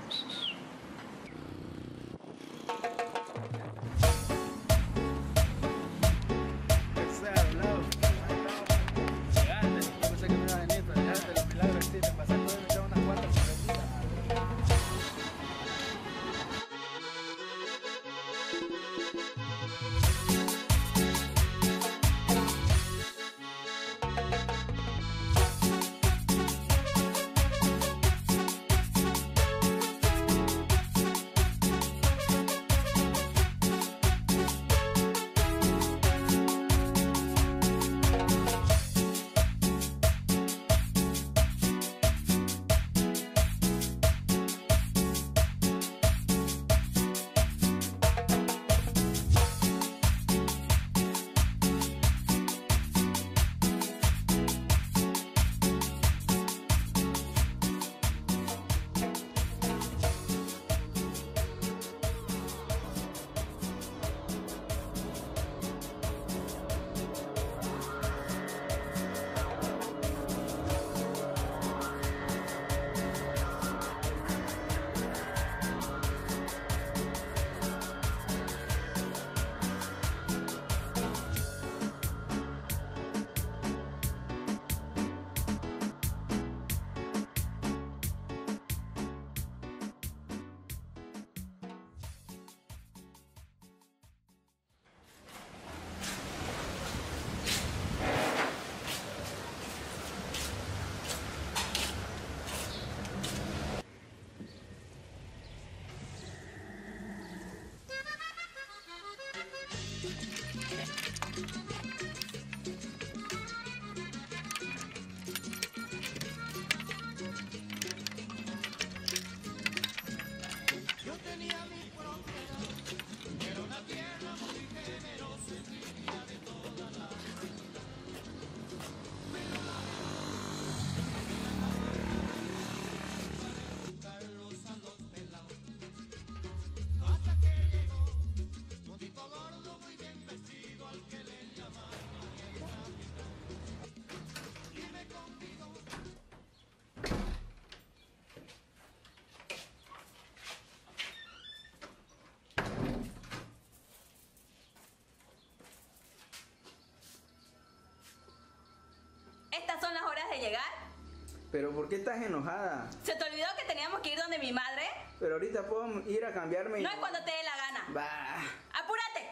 ¿Estas son las horas de llegar? ¿Pero por qué estás enojada? ¿Se te olvidó que teníamos que ir donde mi madre? Pero ahorita puedo ir a cambiarme y... No es cuando te dé la gana. Bah. ¡Apúrate!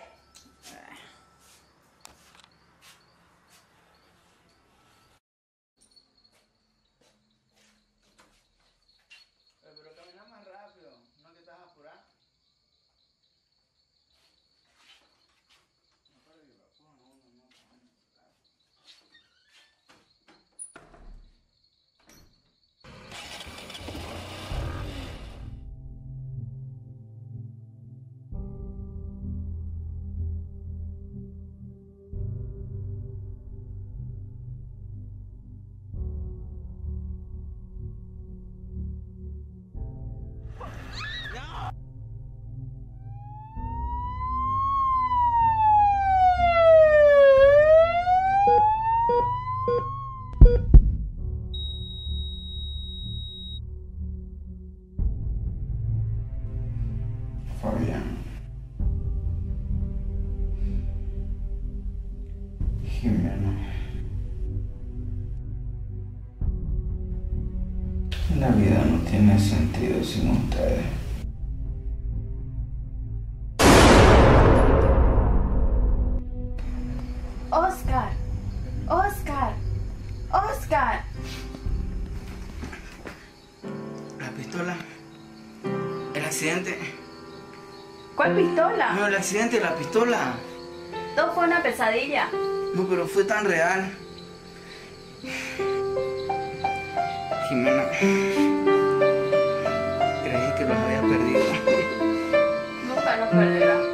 Pero camina más rápido, no que estás apurado. Fabián, Jimena, la vida no tiene sentido sin ustedes. Oscar, Oscar, Oscar. La pistola. El accidente. ¿Cuál pistola? No, el accidente, la pistola. Todo fue una pesadilla. No, pero fue tan real. Jimena, creí que los había perdido. Nunca nos perderá.